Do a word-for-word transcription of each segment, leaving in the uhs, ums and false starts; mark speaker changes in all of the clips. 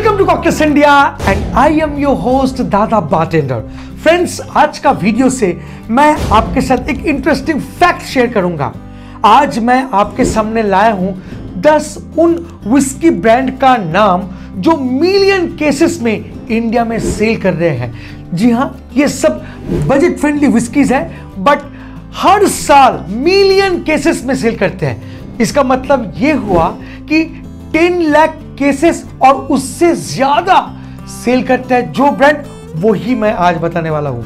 Speaker 1: Welcome to cocktails India and I am your host Dada bartender. Friends, आज का video से मैं आपके साथ एक इंटरेस्टिंग फैक्ट शेयर करूंगा। आज मैं आपके सामने लाया हूं दस उन विस्की ब्रांड का नाम जो मिलियन केसेस में इंडिया में सेल कर रहे हैं। जी हां, ये सब बजट फ्रेंडली विस्कीज है, बट हर साल मिलियन केसेस में सेल करते हैं। इसका मतलब ये हुआ कि टेन लाख केसेस और उससे ज्यादा सेल करता है जो ब्रांड, वो ही मैं आज बताने वाला हूं।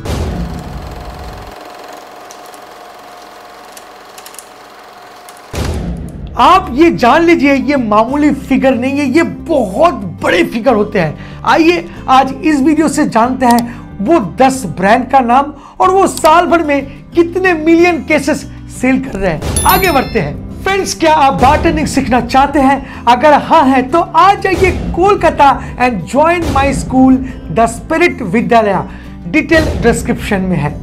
Speaker 1: आप ये जान लीजिए, ये मामूली फिगर नहीं है, ये बहुत बड़े फिगर होते हैं। आइए आज इस वीडियो से जानते हैं वो दस ब्रांड का नाम और वो साल भर में कितने मिलियन केसेस सेल कर रहे हैं। आगे बढ़ते हैं। फ्रेंड्स, क्या आप बारटेंडिंग सीखना चाहते हैं? अगर हाँ है तो आ जाइए Kolkata and join my school the spirit Vidyalaya. Detail description में है।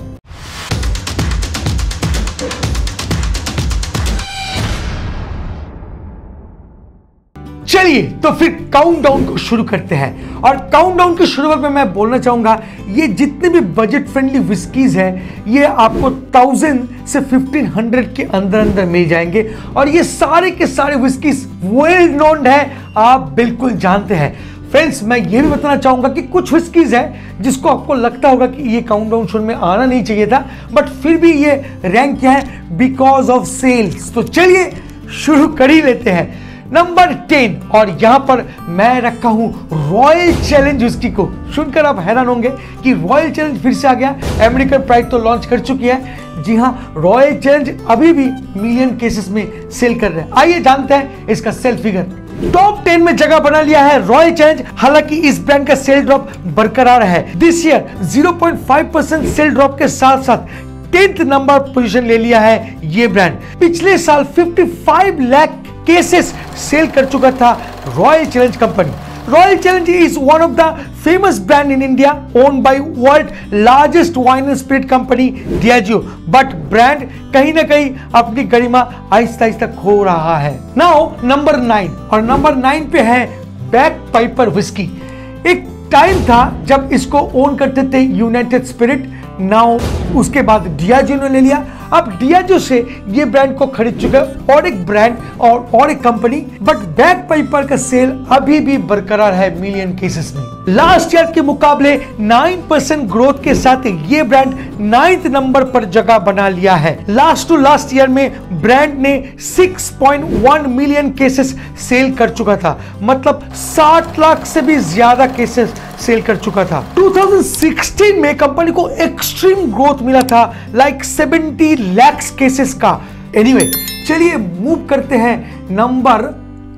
Speaker 1: चलिए तो फिर काउंटडाउन को शुरू करते हैं। और काउंटडाउन की शुरुआत में मैं बोलना चाहूंगा, ये जितने भी बजट फ्रेंडली विस्कीज हैं ये आपको थाउजेंड से फिफ्टीन हंड्रेड के अंदर अंदर मिल जाएंगे। और ये सारे के सारे विस्कीज वेल नोन है, आप बिल्कुल जानते हैं। फ्रेंड्स, मैं ये भी बताना चाहूंगा कि कुछ विस्कीज है जिसको आपको लगता होगा कि ये काउंटडाउन शो में आना नहीं चाहिए था, बट फिर भी ये रैंक किया है बिकॉज ऑफ सेल्स। तो चलिए शुरू कर ही लेते हैं। नंबर टेन, और यहां पर मैं रखा हूं रॉयल चैलेंज विस्की को। सुनकर आप हैरान होंगे कि रॉयल चैलेंज फिर से आ गया। अमेरिकन प्राइड तो लॉन्च कर चुकी है। जी हां, रॉयल चैलेंज अभी भी मिलियन केसेस में सेल कर रहे हैं। आइए जानते हैं इसका सेल फिगर। टॉप टेन में जगह बना लिया है रॉयल चैलेंज। हालांकि इस ब्रांड का सेल ड्रॉप बरकरार है। This year zero point five percent sale drop के साथ साथ टेंथ नंबर पोजीशन ले लिया है ये ब्रांड। पिछले साल पचपन लाख केसेस सेल कर चुका था Royal Challenge company. Royal Challenge is one of the famous brand in India, owned by world largest wine and spirit company Diageo. But brand कहीं ना कहीं अपनी गरिमा आहिस्ता आहिस्ता खो रहा है। नाउ नंबर नाइन, और नंबर नाइन पे है बैगपाइपर विस्की। एक टाइम था जब इसको ओन करते थे यूनाइटेड स्पिरिट, नाउ उसके बाद डियाजियो ने ले लिया। अब डियाजियो से ये ब्रांड को खरीद चुका है और एक ब्रांड और और एक कंपनी, बट बैगपाइपर का सेल अभी भी बरकरार है मिलियन केसेस में। लास्ट ईयर के मुकाबले नौ परसेंट ग्रोथ के साथ ये ब्रांड नाइन्थ नंबर पर जगह बना लिया है। लास्ट टू लास्ट ईयर में ब्रांड ने six point one million cases sale कर चुका था, मतलब साठ लाख से भी ज्यादा केसेस सेल कर चुका था। दो हज़ार सोलह में कंपनी को एक्सट्रीम ग्रोथ मिला था, लाइक सेवेंटी लाख केसेस का। एनीवे, चलिए मूव करते हैं नंबर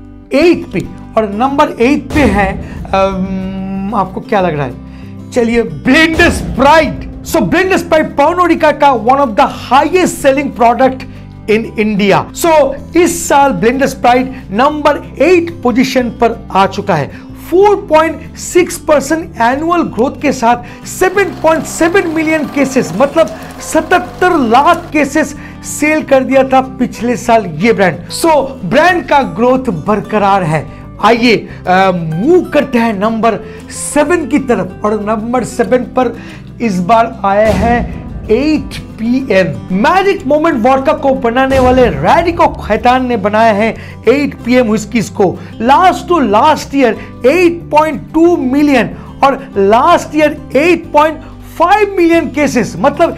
Speaker 1: एट पे, और नंबर एट पे है um, आपको क्या लग रहा है? चलिए, Blenders Pride. So Blenders Pride Pernod Ricard का one of the highest selling product in India. So इस साल ब्लेंडर स्प्राइट नंबर एट पोजीशन पर आ चुका है। Four point six percent annual growth के साथ seven point seven million cases, मतलब सतहत्तर लाख केसेस सेल कर दिया था पिछले साल ये ब्रांड। सो so, ब्रांड का ग्रोथ बरकरार है। आइए मूव करते हैं नंबर सेवन की तरफ, और नंबर सेवन पर इस बार आया है eight P M. Magic moment vodka को बनाने वाले रेडिको खैतान ने बनाया है एट पी एम व्हिस्कीज को। Last to last year eight point two million और last year eight point five million cases, मतलब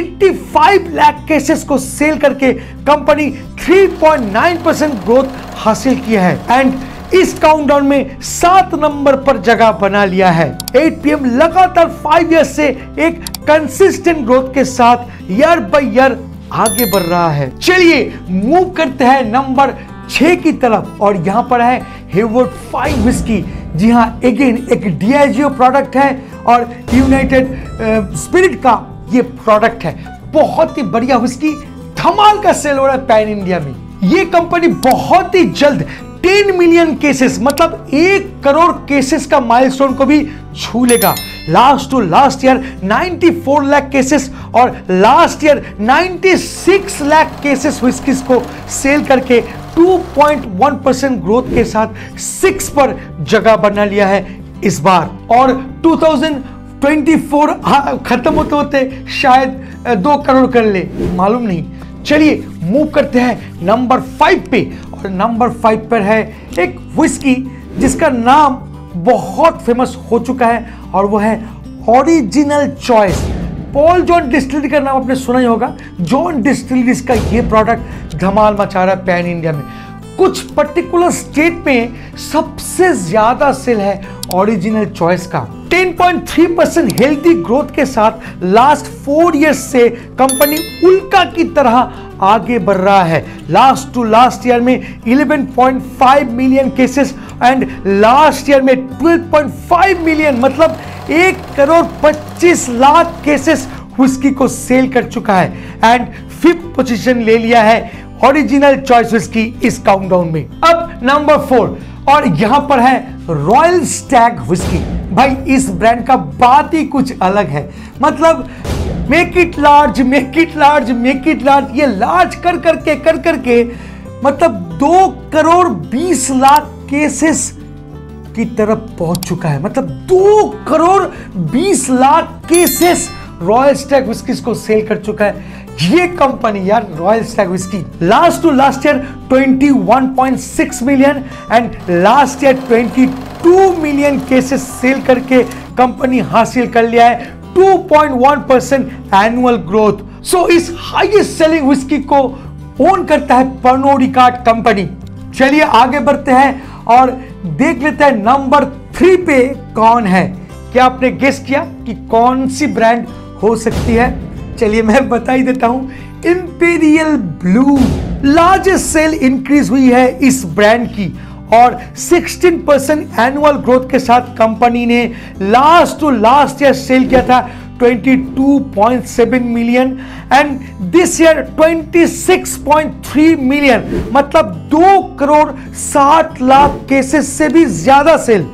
Speaker 1: पचासी लाख केसेस को सेल करके company three point nine percent growth हासिल किया है एंड इस काउंटडाउन में सात नंबर पर जगह बना लिया है। एट पी एम लगातार फाइव ईयर से एक कंसिस्टेंट ग्रोथ के साथ ईयर बाय ईयर आगे बढ़ रहा है। चलिए मूव करते हैं नंबर छह की तरफ, और यहां पर है हेवुड फाइव विस्की। जी हां, अगेन एक डियाजियो प्रोडक्ट है और यूनाइटेड स्पिरिट का ये प्रोडक्ट है। बहुत ही बढ़िया विस्की, धमाल का सेल हो रहा है पैन इंडिया में। ये कंपनी बहुत ही जल्द टेन मिलियन केसेस, मतलब एक करोड़ केसेस का माइलस्टोन को भी छू लेगा। लास्ट टू लास्ट ईयर चौरानवे लाख केसेस और लास्ट ईयर छियानवे लाख केसेस व्हिस्कीज को सेल करके two point one percent growth के साथ सिक्स पर जगह बना लिया है इस बार, और दो हज़ार चौबीस खत्म होते होते शायद दो करोड़ कर ले, मालूम नहीं। चलिए मूव करते हैं नंबर फाइव पे, और नंबर फाइव पर है एक विस्की जिसका नाम बहुत फेमस हो चुका है, और वो है original choice. Paul John distillery का नाम आपने सुना ही होगा। जॉन डिस्टिलरीज का ये प्रोडक्ट धमाल मचा रहा है पैन इंडिया में। कुछ पर्टिकुलर स्टेट में सबसे ज्यादा सेल है ओरिजिनल चॉइस का। दस पॉइंट तीन परसेंट हेल्दी ग्रोथ के साथ लास्ट फोर इयर्स से कंपनी उल्का की तरह आगे बढ़ रहा है। लास्ट टू लास्ट ईयर में ग्यारह पॉइंट पाँच million cases and last year में बारह पॉइंट पाँच मिलियन, मतलब एक करोड़ पच्चीस लाख केसेस विस्की को सेल कर चुका है एंड फिफ्थ पोजीशन ले लिया है ओरिजिनल चॉइस विस्की इस काउंटडाउन में। अब नंबर फोर, और यहां पर है रॉयल स्टैग विस्की। भाई इस ब्रांड का बात ही कुछ अलग है, मतलब make it large, make it large, make it large, ये लार्ज कर करके कर करके मतलब दो करोड़ बीस लाख केसेस की तरफ पहुंच चुका है। मतलब दो करोड़ बीस lakh cases Royal Stag whisky को सेल कर चुका है ये कंपनी यार, Royal Stag whisky. Last to last year इक्कीस पॉइंट छह मिलियन एंड लास्ट ईयर बाईस मिलियन केसेस सेल करके कंपनी हासिल कर लिया है दो पॉइंट एक परसेंट एनुअल ग्रोथ। सो इस हाईएस्ट सेलिंग विस्की को ओन करता है पर्नोड रिकार्ड कंपनी। चलिए आगे बढ़ते हैं और देख लेते हैं नंबर थ्री पे कौन है। क्या आपने गेस किया कि कौन सी ब्रांड हो सकती है? चलिए मैं बता ही देता हूं, Imperial Blue. Largest sale increase हुई है इस ब्रांड की और सोलह परसेंट एनुअल ग्रोथ के साथ कंपनी ने last to last year sell किया था बाईस पॉइंट सात मिलियन एंड दिस ईयर छब्बीस पॉइंट तीन मिलियन, मतलब दो करोड़ साठ लाख केसेस से भी ज्यादा सेल।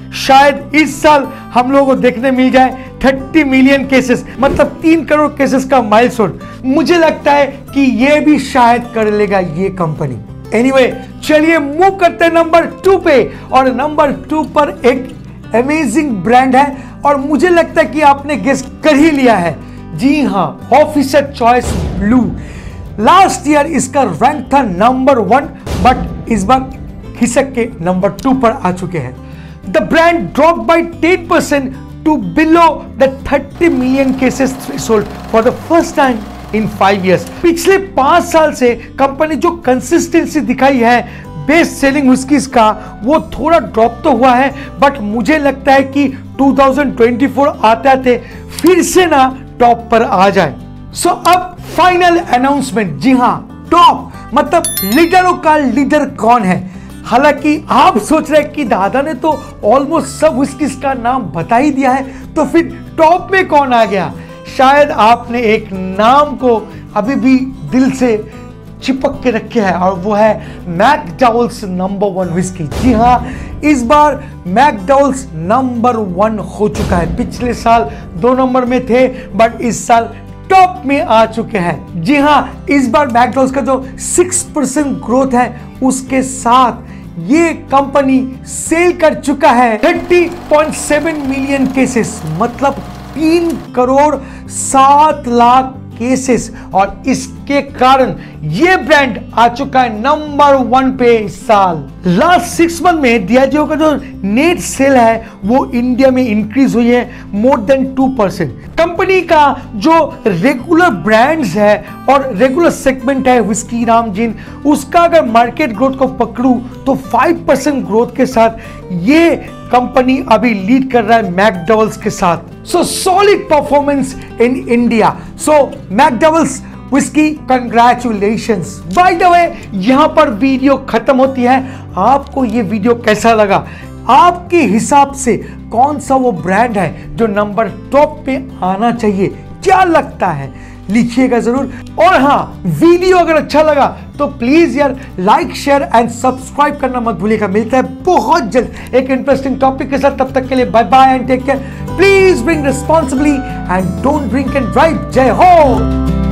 Speaker 1: शायद इस साल हम लोगों को देखने मिल जाए तीस मिलियन केसेस, मतलब तीन करोड़ केसेस का माइलस्टोन। मुझे लगता है कि यह भी शायद कर लेगा ये कंपनी। एनीवे anyway, चलिए मूव करते हैं नंबर टू पे, और नंबर टू पर एक अमेजिंग ब्रांड है और मुझे लगता है कि आपने गेस कर ही लिया है। जी हां, Officer Choice Blue. Last year इसका रैंक था नंबर वन, बट इस बार खिसक के नंबर टू पर आ चुके हैं। The brand drop by ten percent to below the thirty million cases threshold for the first time in five years। पिछले पांच साल से कंपनी जो कंसिस्टेंसी दिखाई है बेस्ट सेलिंग विस्कीज का, वो थोड़ा ड्रॉप तो हुआ है, बट मुझे लगता है कि दो हज़ार चौबीस आते आते फिर से ना टॉप पर आ जाए। सो so, अब फाइनल अनाउंसमेंट। जी हाँ, टॉप मतलब लीडरों का लीडर कौन है। हालांकि आप सोच रहे हैं कि दादा ने तो ऑलमोस्ट सब विस्कीज का नाम बता ही दिया है, तो फिर टॉप में कौन आ गया? शायद आपने एक नाम को अभी भी दिल से चिपक के रखे है, और वो है मैकडॉवेल्स नंबर वन विस्की। जी हाँ, इस बार मैकडॉवेल्स नंबर वन हो चुका है। पिछले साल दो नंबर में थे, बट इस साल टॉप में आ चुके हैं। जी हाँ, इस बार मैकडॉवेल्स का जो सिक्स परसेंट ग्रोथ है उसके साथ ये कंपनी सेल कर चुका है तीस पॉइंट सात मिलियन केसेस, मतलब तीन करोड़ सात लाख केसेस, और इसके कारण ये ब्रांड आ चुका है नंबर वन पे इस साल। लास्ट सिक्स मंथ में डियाजियो का जो नेट सेल है वो इंडिया में इंक्रीज हुई है more than two percent. Company का जो रेगुलर ब्रांड्स है और रेगुलर सेगमेंट है विस्की राम जिन, उसका अगर मार्केट ग्रोथ को पकड़ू तो फाइव परसेंट ग्रोथ के साथ ये कंपनी अभी लीड कर रहा है मैकडॉवेल्स के साथ। So solid performance in India. So McDowell's whisky, congratulations. By the way, यहां पर वीडियो खत्म होती है। आपको ये वीडियो कैसा लगा? आपके हिसाब से कौन सा वो ब्रांड है जो नंबर टॉप पे आना चाहिए? क्या लगता है? लिखिएगा जरूर। और हाँ, वीडियो अगर अच्छा लगा तो प्लीज यार लाइक, शेयर एंड सब्सक्राइब करना मत भूलिएगा। मिलता है बहुत जल्द एक इंटरेस्टिंग टॉपिक के साथ। तब तक के लिए bye bye and take care. Please drink responsibly and don't drink and drive. जय हो।